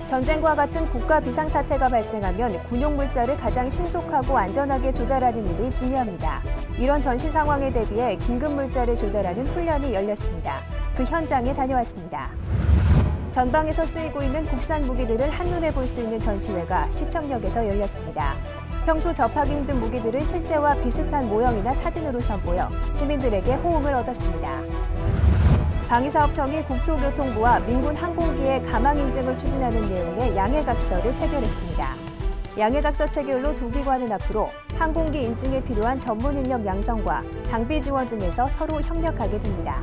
전쟁과 같은 국가 비상사태가 발생하면 군용 물자를 가장 신속하고 안전하게 조달하는 일이 중요합니다. 이런 전시 상황에 대비해 긴급 물자를 조달하는 훈련이 열렸습니다. 그 현장에 다녀왔습니다. 전방에서 쓰이고 있는 국산 무기들을 한눈에 볼 수 있는 전시회가 시청역에서 열렸습니다. 평소 접하기 힘든 무기들을 실제와 비슷한 모형이나 사진으로 선보여 시민들에게 호응을 얻었습니다. 방위사업청이 국토교통부와 민군 항공기의 가망 인증을 추진하는 내용의 양해각서를 체결했습니다. 양해각서 체결로 두 기관은 앞으로 항공기 인증에 필요한 전문 인력 양성과 장비 지원 등에서 서로 협력하게 됩니다.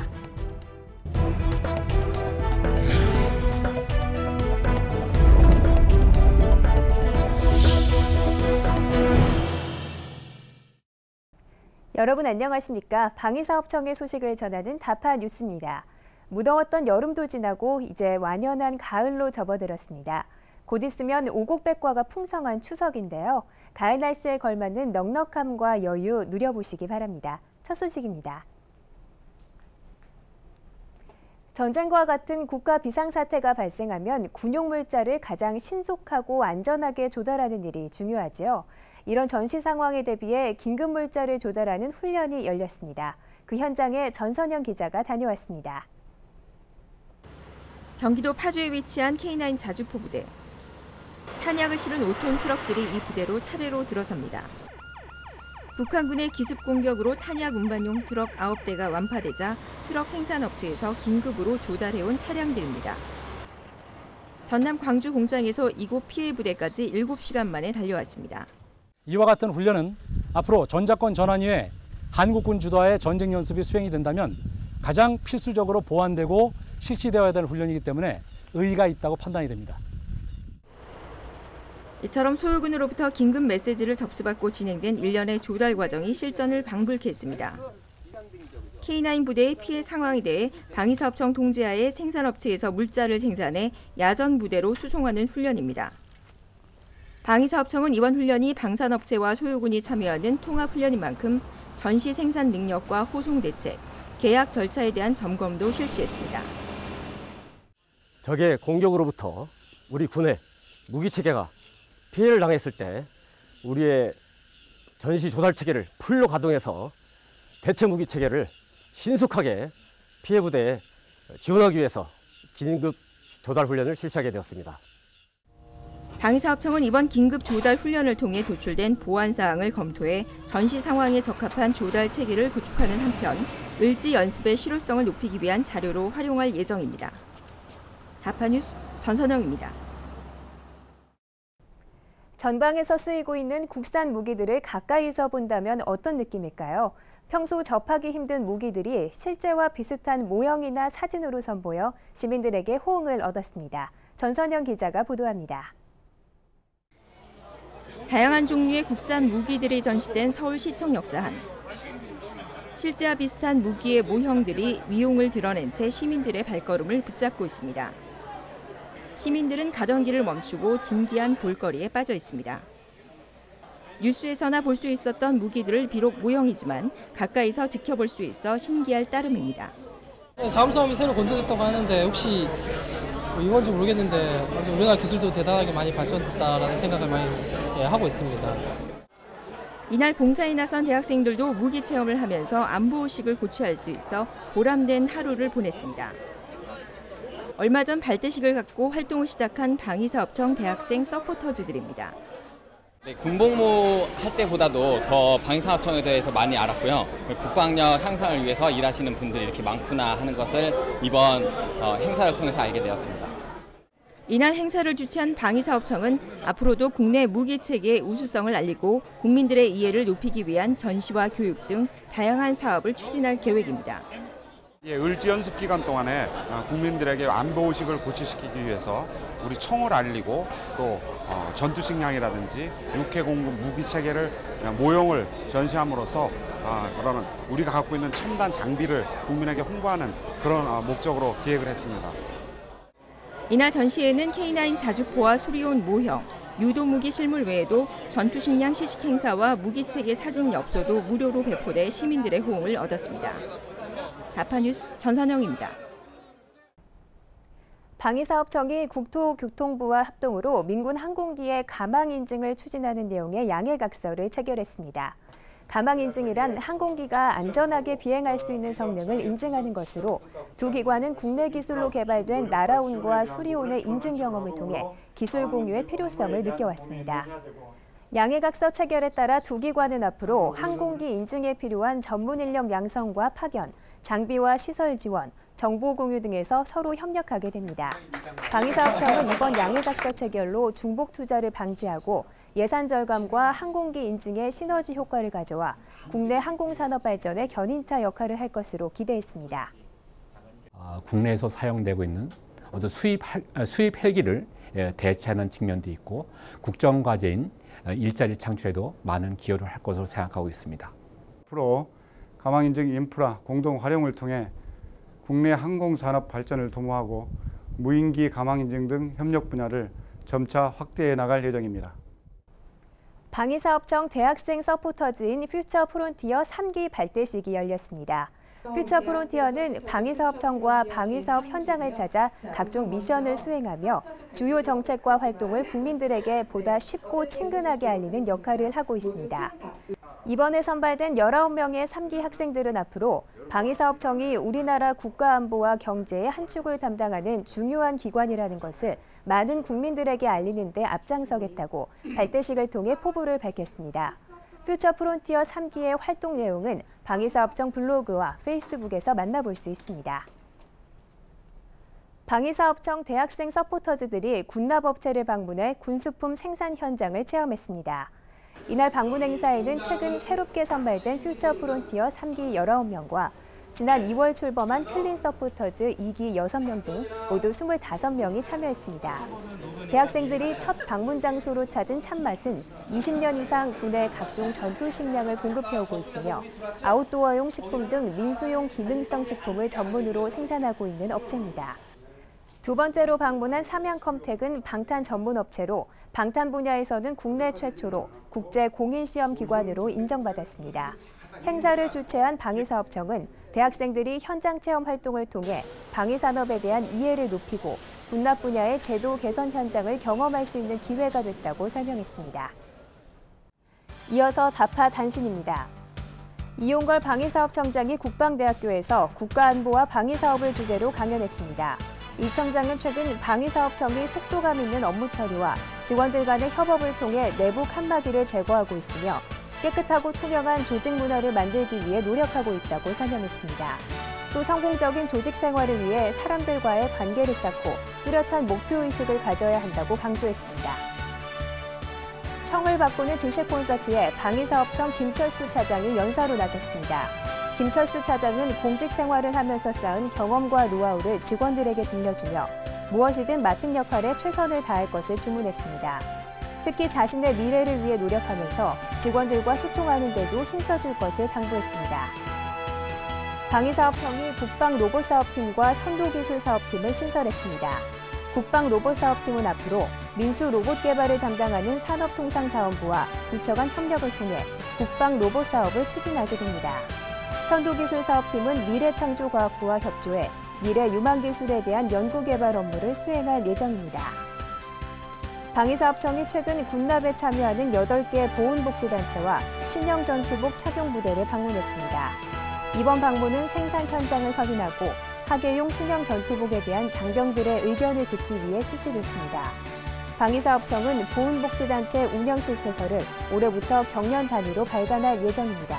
여러분 안녕하십니까? 방위사업청의 소식을 전하는 다파 뉴스입니다. 무더웠던 여름도 지나고 이제 완연한 가을로 접어들었습니다. 곧 있으면 오곡백과가 풍성한 추석인데요. 가을 날씨에 걸맞는 넉넉함과 여유 누려보시기 바랍니다. 첫 소식입니다. 전쟁과 같은 국가 비상사태가 발생하면 군용 물자를 가장 신속하고 안전하게 조달하는 일이 중요하지요. 이런 전시 상황에 대비해 긴급 물자를 조달하는 훈련이 열렸습니다. 그 현장에 전선영 기자가 다녀왔습니다. 경기도 파주에 위치한 K9 자주포 부대. 탄약을 실은 5톤 트럭들이 이 부대로 차례로 들어섭니다. 북한군의 기습 공격으로 탄약 운반용 트럭 9대가 완파되자 트럭 생산업체에서 긴급으로 조달해온 차량들입니다. 전남 광주 공장에서 이곳 피해 부대까지 7시간 만에 달려왔습니다. 이와 같은 훈련은 앞으로 전자권 전환 이후에 한국군 주도하에 전쟁 연습이 수행이 된다면 가장 필수적으로 보완되고 실시되어야 되는 훈련이기 때문에 의의가 있다고 판단이 됩니다. 이처럼 소요군으로부터 긴급 메시지를 접수받고 진행된 일련의 조달 과정이 실전을 방불케 했습니다. K9 부대의 피해 상황에 대해 방위사업청 통제하에 생산업체에서 물자를 생산해 야전 부대로 수송하는 훈련입니다. 방위사업청은 이번 훈련이 방산업체와 소요군이 참여하는 통합훈련인 만큼 전시 생산 능력과 호송 대책, 계약 절차에 대한 점검도 실시했습니다. 적의 공격으로부터 우리 군의 무기체계가 피해를 당했을 때 우리의 전시 조달 체계를 풀로 가동해서 대체 무기체계를 신속하게 피해 부대에 지원하기 위해서 긴급 조달 훈련을 실시하게 되었습니다. 방위사업청은 이번 긴급 조달 훈련을 통해 도출된 보안 사항을 검토해 전시 상황에 적합한 조달 체계를 구축하는 한편 을지 연습의 실효성을 높이기 위한 자료로 활용할 예정입니다. 다파뉴스 전선영입니다. 전방에서 쓰이고 있는 국산 무기들을 가까이서 본다면 어떤 느낌일까요? 평소 접하기 힘든 무기들이 실제와 비슷한 모형이나 사진으로 선보여 시민들에게 호응을 얻었습니다. 전선영 기자가 보도합니다. 다양한 종류의 국산 무기들이 전시된 서울시청 역사한. 실제와 비슷한 무기의 모형들이 위용을 드러낸 채 시민들의 발걸음을 붙잡고 있습니다. 시민들은 가던 길을 멈추고 진기한 볼거리에 빠져 있습니다. 뉴스에서나 볼 수 있었던 무기들을 비록 모형이지만 가까이서 지켜볼 수 있어 신기할 따름입니다. 잠수함이 새로 건조됐다고 하는데 혹시 이건지 모르겠는데 우리나라 기술도 대단하게 많이 발전됐다라는 생각을 많이 하고 있습니다. 이날 봉사에 나선 대학생들도 무기 체험을 하면서 안보의식을 고취할 수 있어 보람된 하루를 보냈습니다. 얼마 전 발대식을 갖고 활동을 시작한 방위사업청 대학생 서포터즈들입니다. 네, 군복무 할 때보다도 더 방위사업청에 대해서 많이 알았고요. 국방력 향상을 위해서 일하시는 분들이 이렇게 많구나 하는 것을 이번 행사를 통해서 알게 되었습니다. 이날 행사를 주최한 방위사업청은 앞으로도 국내 무기체계의 우수성을 알리고 국민들의 이해를 높이기 위한 전시와 교육 등 다양한 사업을 추진할 계획입니다. 을지 연습 기간 동안에 국민들에게 안보의식을 고취시키기 위해서 우리 청을 알리고 또 전투 식량이라든지 육해 공급 무기 체계를 모형을 전시함으로써 그런 우리가 갖고 있는 첨단 장비를 국민에게 홍보하는 그런 목적으로 기획을 했습니다. 이날 전시회는 K9 자주포와 수리온 모형, 유도무기 실물 외에도 전투 식량 시식 행사와 무기체계 사진 엽서도 무료로 배포돼 시민들의 호응을 얻었습니다. 다파뉴스 전선영입니다. 방위사업청이 국토교통부와 합동으로 민군 항공기의 가망 인증을 추진하는 내용의 양해각서를 체결했습니다. 가망 인증이란 항공기가 안전하게 비행할 수 있는 성능을 인증하는 것으로 두 기관은 국내 기술로 개발된 나라온과 수리온의 인증 경험을 통해 기술 공유의 필요성을 느껴왔습니다. 양해각서 체결에 따라 두 기관은 앞으로 항공기 인증에 필요한 전문 인력 양성과 파견, 장비와 시설 지원, 정보 공유 등에서 서로 협력하게 됩니다. 방위사업청은 이번 양해각서 체결로 중복 투자를 방지하고 예산 절감과 항공기 인증의 시너지 효과를 가져와 국내 항공산업 발전의 견인차 역할을 할 것으로 기대했습니다. 국내에서 사용되고 있는 어떤 수입 헬기를 대체하는 측면도 있고 국정과제인 일자리 창출에도 많은 기여를 할 것으로 생각하고 있습니다. 앞으로 가망인증 인프라 공동 활용을 통해 국내 항공산업 발전을 도모하고 무인기 가망인증 등 협력 분야를 점차 확대해 나갈 예정입니다. 방위사업청 대학생 서포터즈인 퓨처 프론티어 3기 발대식이 열렸습니다. 퓨처 프론티어는 방위사업청과 방위사업 현장을 찾아 각종 미션을 수행하며 주요 정책과 활동을 국민들에게 보다 쉽고 친근하게 알리는 역할을 하고 있습니다. 이번에 선발된 19명의 3기 학생들은 앞으로 방위사업청이 우리나라 국가안보와 경제의 한 축을 담당하는 중요한 기관이라는 것을 많은 국민들에게 알리는 데 앞장서겠다고 발대식을 통해 포부를 밝혔습니다. 퓨처 프론티어 3기의 활동 내용은 방위사업청 블로그와 페이스북에서 만나볼 수 있습니다. 방위사업청 대학생 서포터즈들이 군납업체를 방문해 군수품 생산 현장을 체험했습니다. 이날 방문 행사에는 최근 새롭게 선발된 퓨처 프론티어 3기 19명과 지난 2월 출범한 클린 서포터즈 2기 6명 등 모두 25명이 참여했습니다. 대학생들이 첫 방문 장소로 찾은 참맛은 20년 이상 군의 각종 전투 식량을 공급해오고 있으며 아웃도어용 식품 등 민수용 기능성 식품을 전문으로 생산하고 있는 업체입니다. 두 번째로 방문한 삼양컴텍은 방탄 전문 업체로 방탄 분야에서는 국내 최초로 국제 공인시험기관으로 인정받았습니다. 행사를 주최한 방위사업청은 대학생들이 현장 체험 활동을 통해 방위산업에 대한 이해를 높이고 군납 분야의 제도 개선 현장을 경험할 수 있는 기회가 됐다고 설명했습니다. 이어서 다파 단신입니다. 이용걸 방위사업청장이 국방대학교에서 국가안보와 방위사업을 주제로 강연했습니다. 이 청장은 최근 방위사업청이 속도감 있는 업무 처리와 직원들 간의 협업을 통해 내부 칸막이를 제거하고 있으며 깨끗하고 투명한 조직 문화를 만들기 위해 노력하고 있다고 설명했습니다. 또 성공적인 조직 생활을 위해 사람들과의 관계를 쌓고 뚜렷한 목표의식을 가져야 한다고 강조했습니다. 청을 바꾸는 지식 콘서트에 방위사업청 김철수 차장이 연사로 나섰습니다. 김철수 차장은 공직 생활을 하면서 쌓은 경험과 노하우를 직원들에게 들려주며 무엇이든 맡은 역할에 최선을 다할 것을 주문했습니다. 특히 자신의 미래를 위해 노력하면서 직원들과 소통하는 데도 힘써줄 것을 당부했습니다. 방위사업청이 국방로봇사업팀과 선도기술사업팀을 신설했습니다. 국방로봇사업팀은 앞으로 민수 로봇 개발을 담당하는 산업통상자원부와 부처 간 협력을 통해 국방로봇사업을 추진하게 됩니다. 선도기술사업팀은 미래창조과학부와 협조해 미래 유망기술에 대한 연구개발 업무를 수행할 예정입니다. 방위사업청이 최근 군납에 참여하는 8개 보훈복지단체와 신형 전투복 착용부대를 방문했습니다. 이번 방문은 생산 현장을 확인하고 하계용 신형 전투복에 대한 장병들의 의견을 듣기 위해 실시됐습니다. 방위사업청은 보훈복지단체 운영 실태서를 올해부터 경년 단위로 발간할 예정입니다.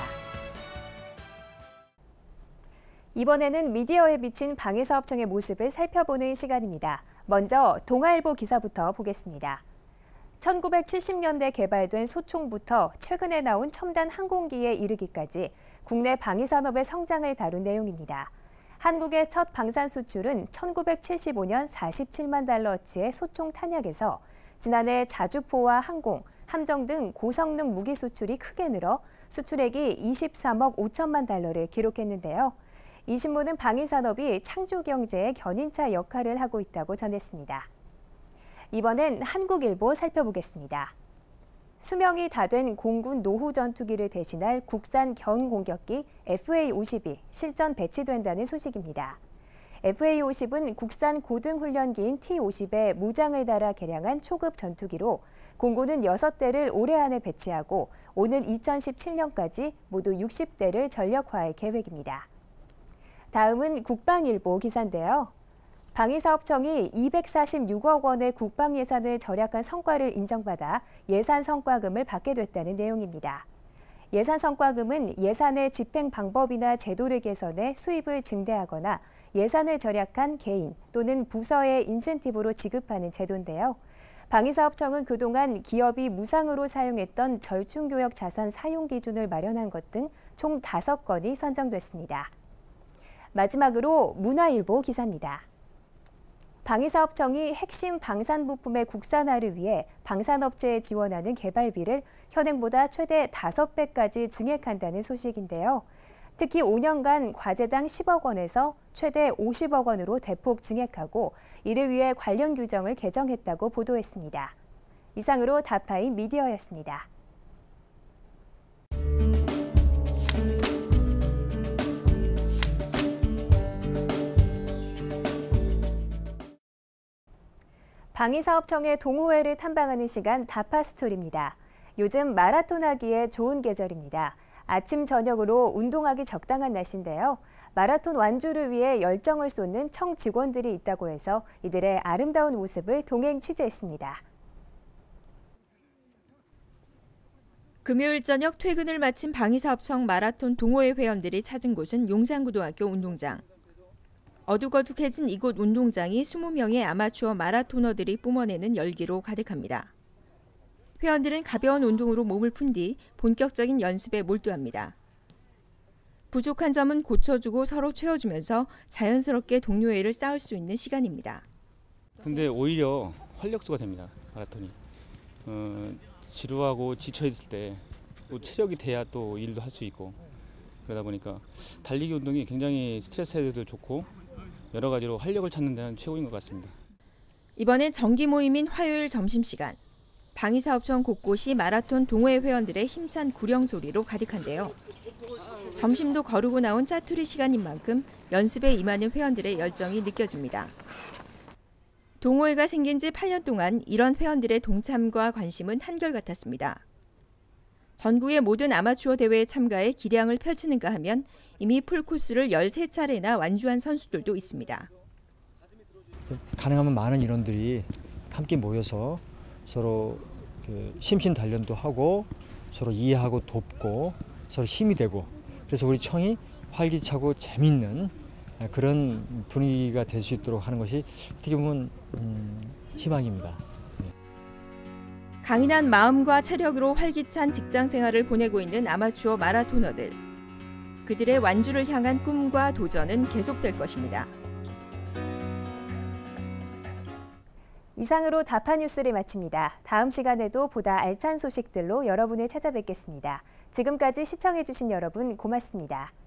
이번에는 미디어에 비친 방위사업청의 모습을 살펴보는 시간입니다. 먼저 동아일보 기사부터 보겠습니다. 1970년대 개발된 소총부터 최근에 나온 첨단 항공기에 이르기까지 국내 방위산업의 성장을 다룬 내용입니다. 한국의 첫 방산 수출은 1975년 47만 달러어치의 소총 탄약에서 지난해 자주포와 항공, 함정 등 고성능 무기 수출이 크게 늘어 수출액이 23억 5천만 달러를 기록했는데요. 이 신문은 방위산업이 창조경제의 견인차 역할을 하고 있다고 전했습니다. 이번엔 한국일보 살펴보겠습니다. 수명이 다 된 공군 노후 전투기를 대신할 국산 견공격기 FA-52 실전 배치된다는 소식입니다. FA-50은 국산 고등 훈련기인 T-50에 무장을 달아 개량한 초급 전투기로 공군은 6대를 올해 안에 배치하고 오는 2017년까지 모두 60대를 전력화할 계획입니다. 다음은 국방일보 기사인데요. 방위사업청이 246억 원의 국방 예산을 절약한 성과를 인정받아 예산 성과금을 받게 됐다는 내용입니다. 예산 성과금은 예산의 집행 방법이나 제도를 개선해 수입을 증대하거나 예산을 절약한 개인 또는 부서의 인센티브로 지급하는 제도인데요. 방위사업청은 그동안 기업이 무상으로 사용했던 절충교역 자산 사용 기준을 마련한 것 등 총 5건이 선정됐습니다. 마지막으로 문화일보 기사입니다. 방위사업청이 핵심 방산부품의 국산화를 위해 방산업체에 지원하는 개발비를 현행보다 최대 5배까지 증액한다는 소식인데요. 특히 5년간 과제당 10억 원에서 최대 50억 원으로 대폭 증액하고 이를 위해 관련 규정을 개정했다고 보도했습니다. 이상으로 다파인 미디어였습니다. 방위사업청의 동호회를 탐방하는 시간 다파스토리입니다. 요즘 마라톤 하기에 좋은 계절입니다. 아침, 저녁으로 운동하기 적당한 날씨인데요. 마라톤 완주를 위해 열정을 쏟는 청 직원들이 있다고 해서 이들의 아름다운 모습을 동행 취재했습니다. 금요일 저녁 퇴근을 마친 방위사업청 마라톤 동호회 회원들이 찾은 곳은 용산고등학교 운동장. 어둑어둑해진 이곳 운동장이 20명의 아마추어 마라토너들이 뿜어내는 열기로 가득합니다. 회원들은 가벼운 운동으로 몸을 푼 뒤 본격적인 연습에 몰두합니다. 부족한 점은 고쳐주고 서로 채워주면서 자연스럽게 동료애를 쌓을 수 있는 시간입니다. 근데 오히려 활력소가 됩니다. 마라톤이. 지루하고 지쳐있을 때 또 체력이 돼야 또 일도 할 수 있고 그러다 보니까 달리기 운동이 굉장히 스트레스 해소도 좋고 여러 가지로 활력을 찾는 데는 최고인 것 같습니다. 이번엔 정기 모임인 화요일 점심시간. 방위사업청 곳곳이 마라톤 동호회 회원들의 힘찬 구령 소리로 가득한데요. 점심도 거르고 나온 짜투리 시간인 만큼 연습에 임하는 회원들의 열정이 느껴집니다. 동호회가 생긴 지 8년 동안 이런 회원들의 동참과 관심은 한결같았습니다. 전국의 모든 아마추어 대회에 참가해 기량을 펼치는가 하면 이미 풀코스를 13차례나 완주한 선수들도 있습니다. 가능하면 많은 인원들이 함께 모여서 서로 심신 단련도 하고 서로 이해하고 돕고 서로 힘이 되고 그래서 우리 청이 활기차고 재미있는 그런 분위기가 될 수 있도록 하는 것이 어떻게 보면 희망입니다. 강인한 마음과 체력으로 활기찬 직장 생활을 보내고 있는 아마추어 마라토너들. 그들의 완주를 향한 꿈과 도전은 계속될 것입니다. 이상으로 다파뉴스를 마칩니다. 다음 시간에도 보다 알찬 소식들로 여러분을 찾아뵙겠습니다. 지금까지 시청해주신 여러분 고맙습니다.